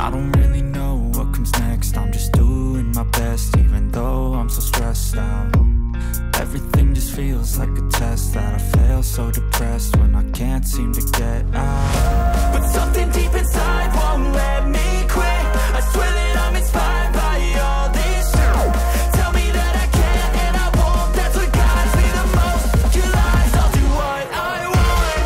I don't really know what comes next. I'm just doing my best, even though I'm so stressed out. Everything just feels like a test that I fail, so depressed when I can't seem to get out. But something deep inside won't let me quit. I swear that I'm inspired by all this shit. Tell me that I can't and I won't. That's what guides me the most. Your lies, I'll do what I want.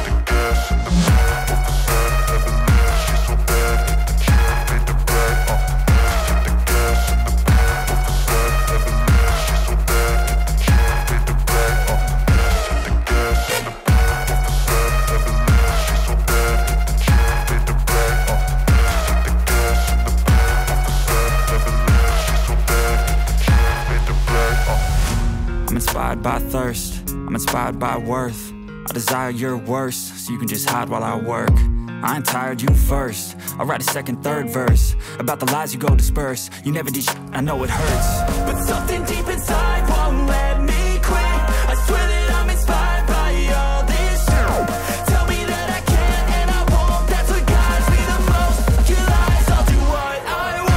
Inspired by thirst, I'm inspired by worth. I desire your worst, so you can just hide while I work. I ain't tired, you first. I'll write a second, third verse about the lies you go disperse. You never did shit, I know it hurts. But something deep inside won't let me quit. I swear that I'm inspired by all this shit. Tell me that I can't and I won't. That's what guides me the most. Your lies, I'll do what I want.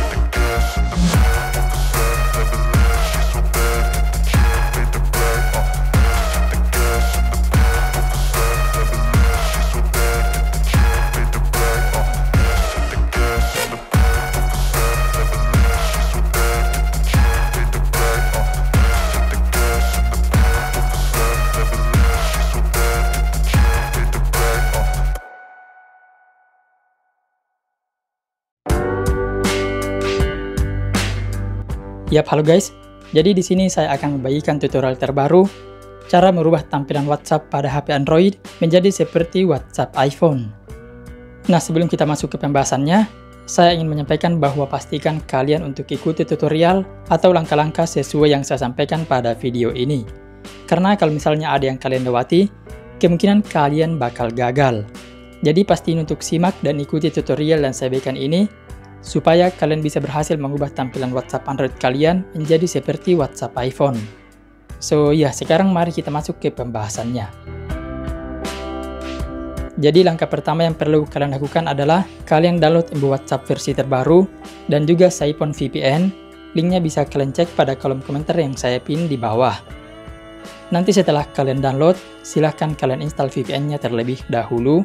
Yap, halo guys. Jadi di sini saya akan membagikan tutorial terbaru cara merubah tampilan WhatsApp pada HP Android menjadi seperti WhatsApp iPhone. Nah, sebelum kita masuk ke pembahasannya, saya ingin menyampaikan bahwa pastikan kalian untuk ikuti tutorial atau langkah-langkah sesuai yang saya sampaikan pada video ini. Karena kalau misalnya ada yang kalian lewati, kemungkinan kalian bakal gagal. Jadi pastiin untuk simak dan ikuti tutorial yang saya berikan ini supaya kalian bisa berhasil mengubah tampilan WhatsApp Android kalian menjadi seperti WhatsApp iPhone. So ya, sekarang mari kita masuk ke pembahasannya. Jadi langkah pertama yang perlu kalian lakukan adalah kalian download MB WhatsApp versi terbaru dan juga Siphon VPN. Linknya bisa kalian cek pada kolom komentar yang saya pin di bawah. Nanti setelah kalian download, silahkan kalian install VPN-nya terlebih dahulu.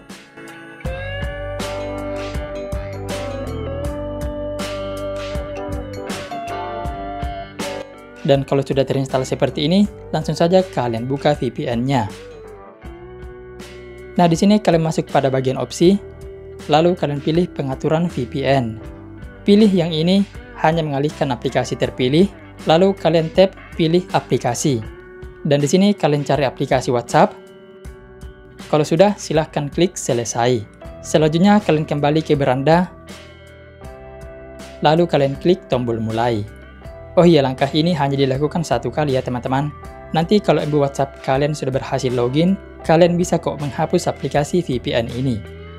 Dan kalau sudah terinstall seperti ini, langsung saja kalian buka VPN-nya. Nah, di sini kalian masuk pada bagian opsi, lalu kalian pilih pengaturan VPN. Pilih yang ini, hanya mengalihkan aplikasi terpilih, lalu kalian tap pilih aplikasi. Dan di sini kalian cari aplikasi WhatsApp. Kalau sudah, silahkan klik selesai. Selanjutnya kalian kembali ke beranda, lalu kalian klik tombol mulai. Oh iya, langkah ini hanya dilakukan satu kali ya teman-teman. Nanti kalau MB WhatsApp kalian sudah berhasil login, kalian bisa kok menghapus aplikasi VPN ini.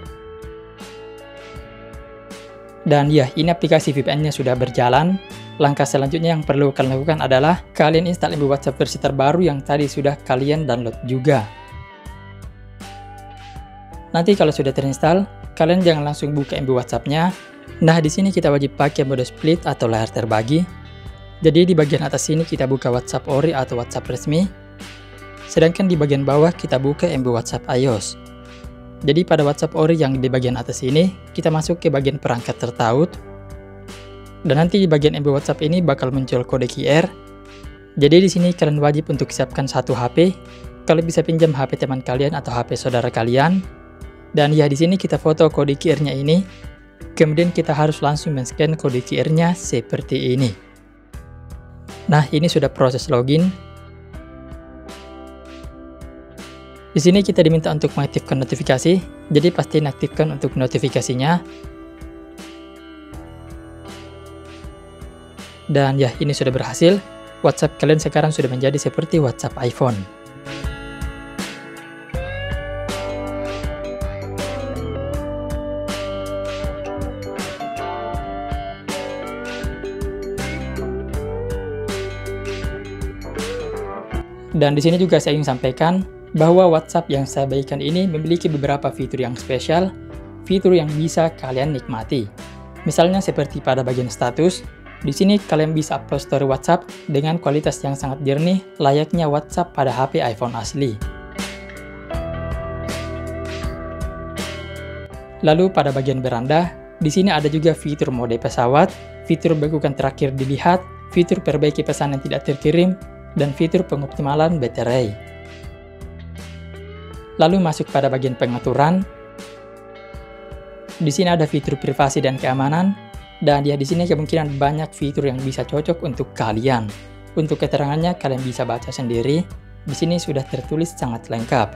Dan ya, ini aplikasi VPN-nya sudah berjalan. Langkah selanjutnya yang perlu kalian lakukan adalah kalian install MB WhatsApp versi terbaru yang tadi sudah kalian download juga. Nanti kalau sudah terinstall, kalian jangan langsung buka MB WhatsApp-nya. Nah, di sini kita wajib pakai mode split atau layar terbagi. Jadi di bagian atas sini kita buka WhatsApp Ori atau WhatsApp resmi. Sedangkan di bagian bawah kita buka MB WhatsApp iOS. Jadi pada WhatsApp Ori yang di bagian atas ini, kita masuk ke bagian perangkat tertaut. Dan nanti di bagian MB WhatsApp ini bakal muncul kode QR. Jadi di sini kalian wajib untuk siapkan satu HP. Kalian bisa pinjam HP teman kalian atau HP saudara kalian. Dan ya, di sini kita foto kode QR-nya ini. Kemudian kita harus langsung men-scan kode QR-nya seperti ini. Nah, ini sudah proses login. Di sini kita diminta untuk mengaktifkan notifikasi, jadi pastiin aktifkan untuk notifikasinya. Dan ya, ini sudah berhasil. WhatsApp kalian sekarang sudah menjadi seperti WhatsApp iPhone. Dan di sini juga saya ingin sampaikan bahwa WhatsApp yang saya bagikan ini memiliki beberapa fitur yang spesial, fitur yang bisa kalian nikmati. Misalnya seperti pada bagian status, di sini kalian bisa upload story WhatsApp dengan kualitas yang sangat jernih layaknya WhatsApp pada HP iPhone asli. Lalu pada bagian beranda, di sini ada juga fitur mode pesawat, fitur bekukan terakhir dilihat, fitur perbaiki pesan yang tidak terkirim, dan fitur pengoptimalan baterai. Lalu masuk pada bagian pengaturan. Di sini ada fitur privasi dan keamanan, dan di sini kemungkinan banyak fitur yang bisa cocok untuk kalian. Untuk keterangannya kalian bisa baca sendiri. Di sini sudah tertulis sangat lengkap.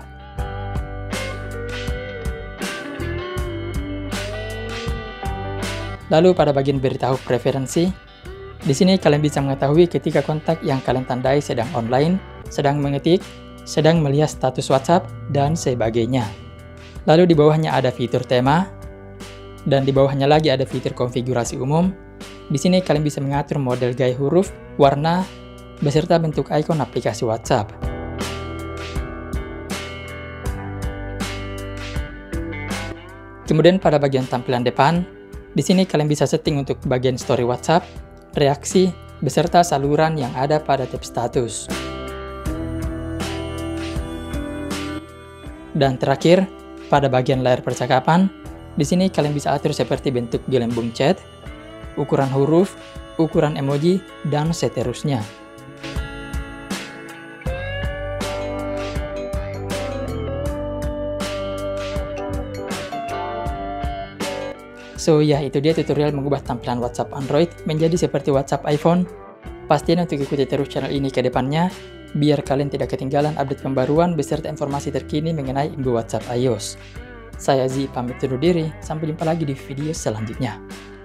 Lalu pada bagian beritahu preferensi, di sini kalian bisa mengetahui ketika kontak yang kalian tandai sedang online, sedang mengetik, sedang melihat status WhatsApp, dan sebagainya. Lalu di bawahnya ada fitur tema, dan di bawahnya lagi ada fitur konfigurasi umum. Di sini kalian bisa mengatur model gaya huruf, warna, beserta bentuk ikon aplikasi WhatsApp. Kemudian pada bagian tampilan depan, di sini kalian bisa setting untuk bagian story WhatsApp, reaksi, beserta saluran yang ada pada tab status. Dan terakhir, pada bagian layar percakapan, di sini kalian bisa atur seperti bentuk gelembung chat, ukuran huruf, ukuran emoji, dan seterusnya. So ya, itu dia tutorial mengubah tampilan WhatsApp Android menjadi seperti WhatsApp iPhone. Pastiin untuk ikuti terus channel ini ke depannya, biar kalian tidak ketinggalan update pembaruan beserta informasi terkini mengenai WhatsApp iOS. Saya Zi pamit undur diri, sampai jumpa lagi di video selanjutnya.